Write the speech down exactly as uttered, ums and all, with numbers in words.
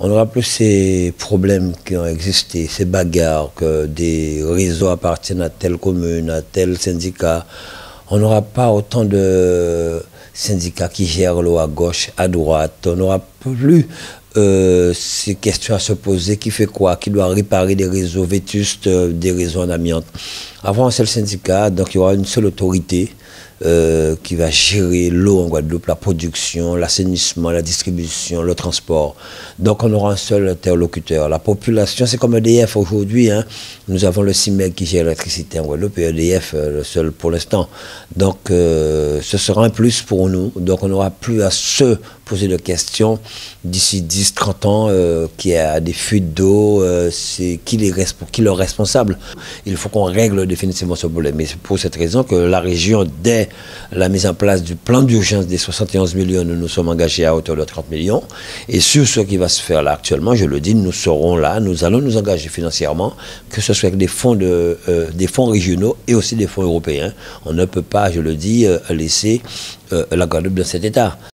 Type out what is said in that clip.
On n'aura plus ces problèmes qui ont existé, ces bagarres, que des réseaux appartiennent à telle commune, à tel syndicat. On n'aura pas autant de syndicats qui gèrent l'eau à gauche, à droite. On n'aura plus euh, ces questions à se poser. Qui fait quoi? Qui doit réparer des réseaux vétustes, des réseaux en amiante? Avant un seul syndicat, donc il y aura une seule autorité euh, qui va gérer l'eau en Guadeloupe, la production, l'assainissement, la distribution, le transport. Donc on aura un seul interlocuteur. La population, c'est comme E D F aujourd'hui. Hein. Nous avons le C I M E G qui gère l'électricité en Guadeloupe et E D F euh, le seul pour l'instant. Donc euh, ce sera un plus pour nous. Donc on n'aura plus à se poser de questions d'ici dix trente ans euh, qu'il y a des fuites d'eau, euh, c'est qui, les qui leur responsable. Il faut qu'on règle définitivement ce problème. Et c'est pour cette raison que la région, dès la mise en place du plan d'urgence des soixante et onze millions, nous nous sommes engagés à hauteur de trente millions. Et sur ce qui va se faire là actuellement, je le dis, nous serons là, nous allons nous engager financièrement, que ce soit avec des fonds, de, euh, des fonds régionaux et aussi des fonds européens. On ne peut pas, je le dis, euh, laisser euh, la Guadeloupe dans cet état.